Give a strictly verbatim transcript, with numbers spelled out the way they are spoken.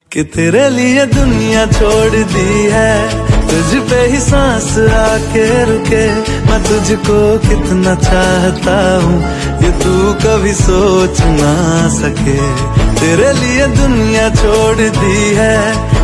कि तेरे लिए दुनिया छोड़ दी है, तुझ पे ही सांस आके रुके। मैं तुझको कितना चाहता हूँ ये तू कभी सोच ना सके। तेरे लिए दुनिया छोड़ दी है,